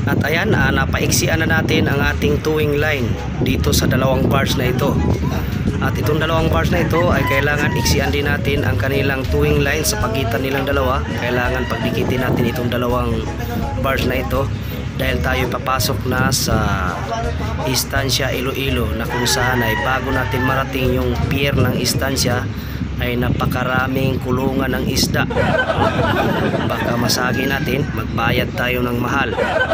At ayan, napaiksian na natin ang ating towing line dito sa dalawang bars na ito. At itong dalawang bars na ito ay kailangan iksian din natin ang kanilang towing line sa pagitan nilang dalawa. Kailangan pagdikitin natin itong dalawang bars na ito dahil tayo papasok na sa Estancia Iloilo, na kung saan ay bago natin marating yung pier ng Estancia ay napakaraming kulungan ng isda. Baka masagi natin, magbayad tayo ng mahal.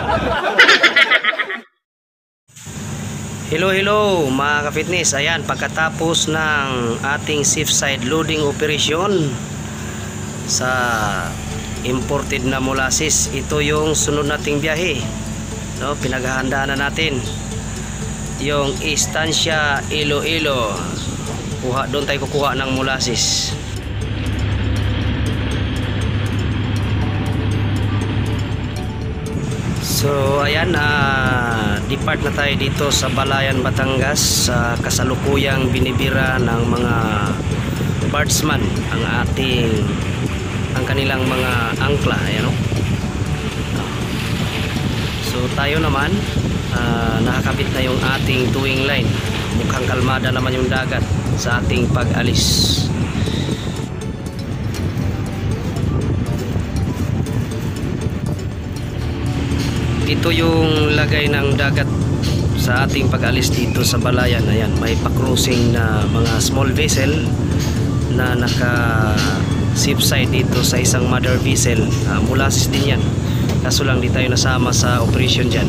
Hello mga ka-fitness. Ayan, pagkatapos ng ating safe side loading operation sa imported na molasses, ito yung sunod nating biyahe. No, pinaghahandaan na natin yung Estancia Iloilo. Doon tayo kukuha ng molasses. So ayan, depart na tayo dito sa Balayan, Batangas, sa kasalukuyang binibira ng mga bargeman ang kanilang mga angkla. Ayan, no? So tayo naman, nakakabit na yung ating towing line. Mukhang kalmada naman yung dagat sa ating pag-alis. Ito yung lagay ng dagat sa ating pag-alis dito sa Balayan. Ayan, may pa-cruising na mga small vessel na naka-safe side dito sa isang mother vessel. Molasses din yan, kaso lang di tayo nasama sa operation dyan.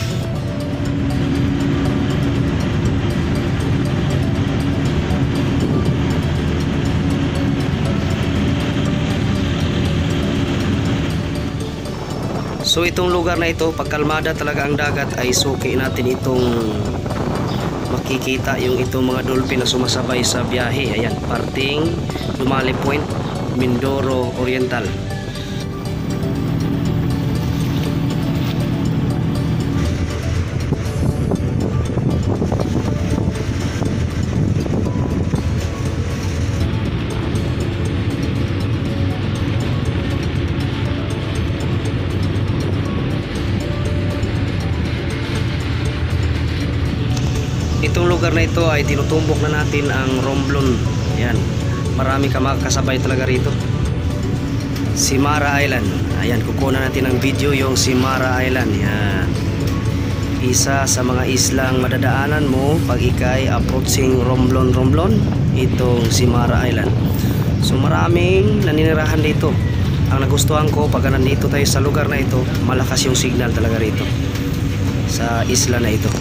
So itong lugar na ito, pag kalmada talaga ang dagat, ay suki natin itong makikita yung itong mga dolphin na sumasabay sa biyahe. Ayan, parting Lumali Point, Mindoro Oriental. Itong lugar na ito ay tinutumbok na natin ang Romblon. Ayan, marami ka makakasabay talaga rito. Simara Island. Ayan, kukunan natin ng video yung Simara Island. Ayan, isa sa mga islang madadaanan mo pag ikay approaching Romblon, itong Simara Island. So maraming naninirahan dito. Ang nagustuhan ko pag nandito tayo sa lugar na ito, malakas yung signal talaga rito sa isla na ito.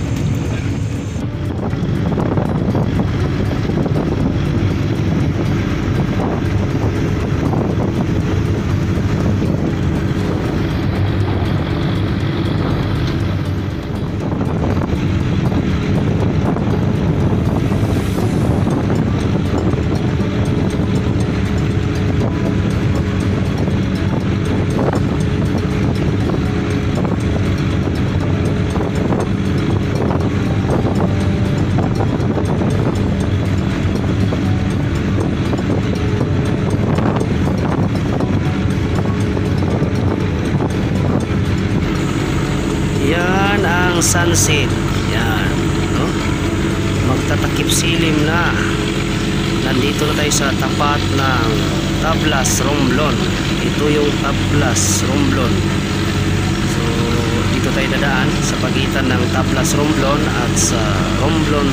Yan ang sunset. Yan, no? Magtatakip silim na. Nandito na tayo sa tapat ng Tablas, Romblon. Ito yung Tablas, Romblon. So dito tayo dadaan sa pagitan ng Tablas, Romblon at sa Romblon.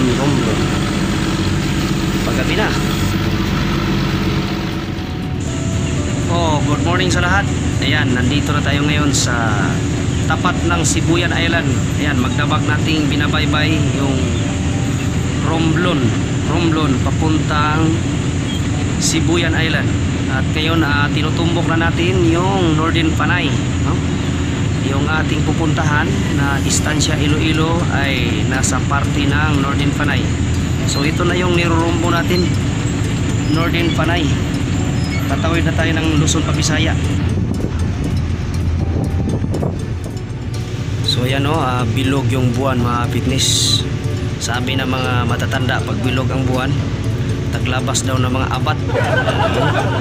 Paggabi na. Good morning sa lahat. Ayan, nandito na tayo ngayon sa tapat ng Sibuyan Island. Ayan, magdabag nating binabaybay yung Romblon papuntang Sibuyan Island. At ngayon tinutumbok na natin yung Northern Panay, no? Yung ating pupuntahan na Estancia Iloilo ay nasa parte ng Northern Panay. So ito na yung nirurumbo natin, Northern Panay. Tatawid na tayo ng Luzon pa Bisaya. So yan, no, bilog yung buwan mga fitness. Sabi ng mga matatanda, pag bilog ang buwan, taglabas daw ng mga abat.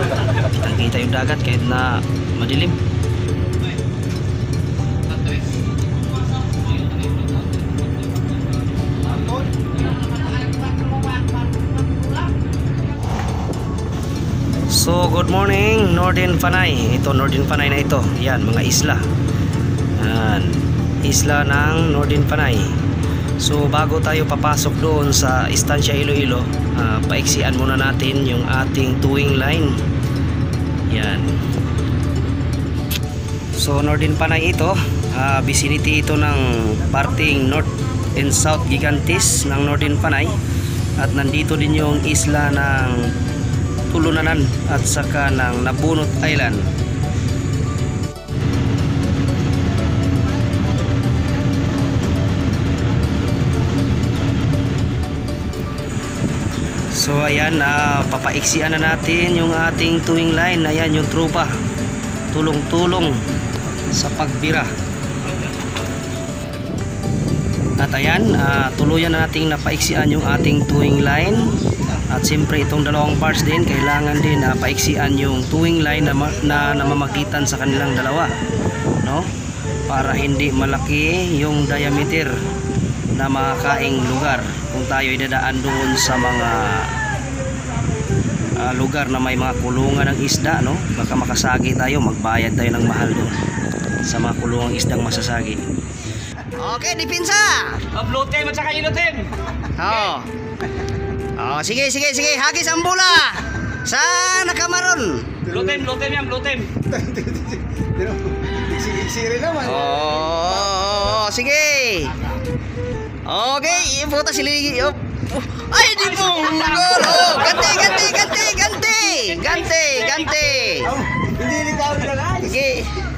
Kitang kita yung dagat kahit na madilim. So good morning Northern Panay. Ito Northern Panay na ito. Yan mga isla. Yan, isla ng Northern Panay. So bago tayo papasok doon sa Estancia Iloilo, paiksian muna natin yung ating towing line. Yan. So Northern Panay ito, vicinity ito ng parting North and South Gigantes ng Northern Panay. At nandito din yung isla ng Tulunanan at saka ng Nabunot Island. So ayan, papaiksian na natin yung ating towing line. Ayan yung tropa, tulong-tulong sa pagbira. At ayan, tuluyan na nating napaiksian yung ating towing line. At siyempre itong dalawang parts din, kailangan din paiksian yung towing line na namamagitan sa kanilang dalawa, no? Para hindi malaki yung diameter na makakaing lugar kung tayo idadaan doon sa mga lugar na may mga kulungan ng isda, no? Baka makasagi tayo, magbayad tayo ng mahal doon sa mga kulungang isdang masasagi. Okay, dipinsa! Blue team at saka yellow team. Oh. Oh, sige. Hagis ang bola. Sa nakamaron. Blue team yan, blue team. Siri naman. Oh, sige. Okay, iputa si Ligi. Oh. Ay, di po. Oh, ganti. Hindi ikaw lang ay. Sige.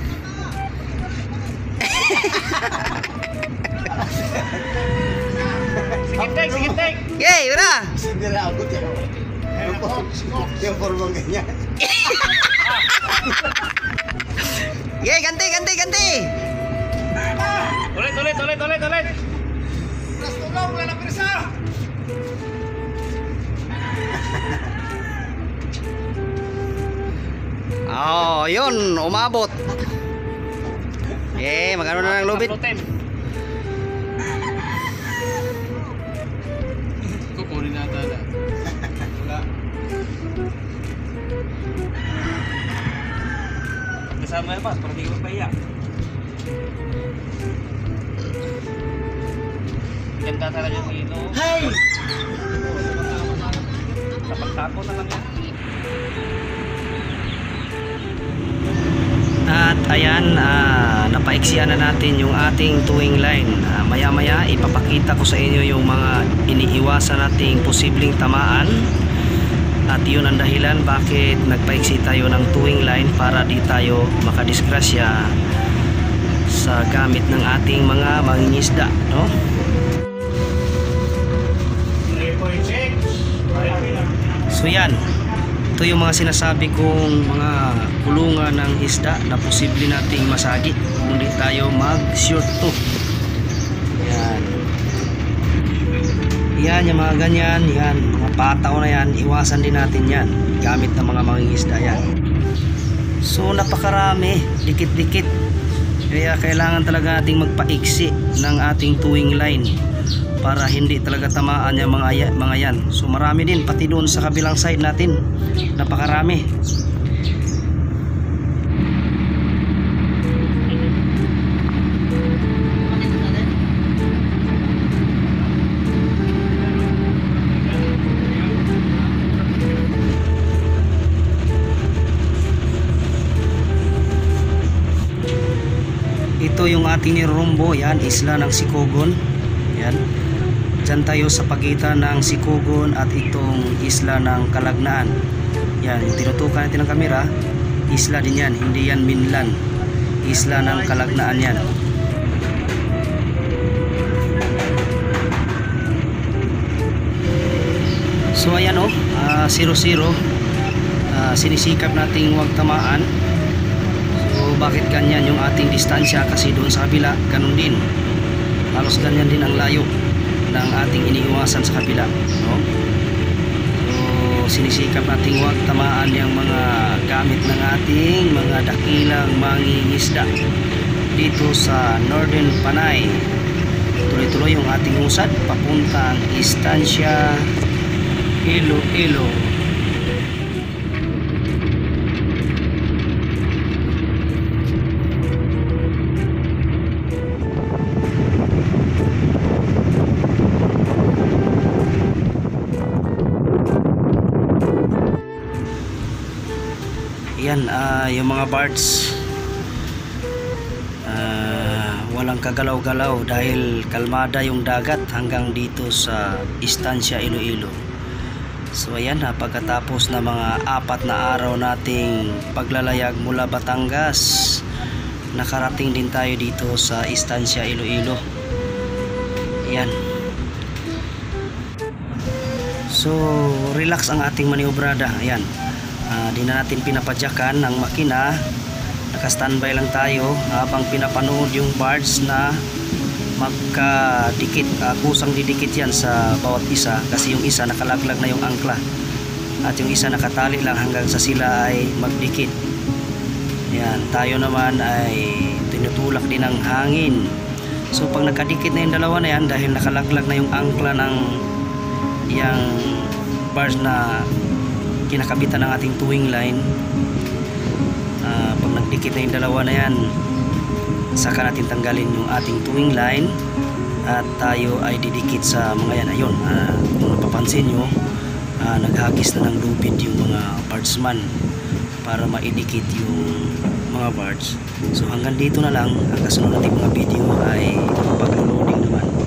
Sige, take. Yay, ura. Hindi na ako tiyan. Yung formang ganyan. Yay, ganti. Ulit. Plus tulong, wala na presa. Oh, yun, umabot. Eh, magkano na ng lubid? Blue team. Kukunin na tala. Kasama na pas, para di ko magpahiya. Ganda talaga yung ilo. Hey! Tapos na lang yan. At ayan, napaiksian na natin yung ating towing line. Maya ipapakita ko sa inyo yung mga iniiwasan nating posibleng tamaan. At yun ang dahilan bakit nagpaiksi tayo ng towing line, para di tayo makadisgrasya sa gamit ng ating mga mangingisda, no? So yan, ito yung mga sinasabi kong mga kulungan ng isda na posible nating masagi kung di tayo mag-short to. Yan yung mga ganyan, yan mga pataw na yan, iwasan din natin yan gamit ng mga mangingisda yan. So napakarami, dikit-dikit, kaya kailangan talaga nating magpaiksi ng ating towing line para hindi talaga tamaan yung mga yan. So marami din pati doon sa kabilang side natin, napakarami. Ito yung ating nirumbo, yan, isla ng Sikogon. Yan. Diyan tayo sa pagitan ng Sikogon at itong isla ng Kalagnaan. Yan, yung tinutukan natin ng kamera, isla din yan, hindi yan mainland. Isla ng Kalagnaan yan. So ayan, 0-0. Sinisikap nating huwag tamaan. So bakit ganyan yung ating distansya? Kasi doon sa kabila ganun din, halos ganyan din ang layo ng ating iniiwasan sa kabila, no? So sinisikap nating huwag tamaan yung mga gamit ng ating mga dakilang mangingisda dito sa Northern Panay. Tuloy-tuloy yung ating usad papuntang Estancia Iloilo. Yan, yung mga birds walang kagalaw-galaw dahil kalmada yung dagat hanggang dito sa Istansya Iloilo. So ayan, pagkatapos na mga 4 na araw nating paglalayag mula Batangas, nakarating din tayo dito sa Istansya Iloilo. Ayan. So relax ang ating maniobrada. Ayan, di na natin pinapadyakan ng makina, naka-standby lang tayo habang pinapanood yung birds na magkadikit, kusang didikit yan sa bawat isa, kasi yung isa nakalaglag na yung angkla at yung isa nakatali lang hanggang sa sila ay magdikit. Yan, tayo naman ay tinutulak din ng hangin. So pag nakadikit na yung dalawa na yan, dahil nakalaglag na yung angkla ng yung birds na kinakabitan ng ating towing line, pag nagdikit na yung dalawa na yan, saka natin tanggalin yung ating towing line at tayo ay didikit sa mga yan. Ayun, kung napapansin nyo, naghagis na ng lubid yung mga birdsman para maidikit yung mga birds. So hanggang dito na lang. Ang kasunod nating mga video ay pag-loading naman.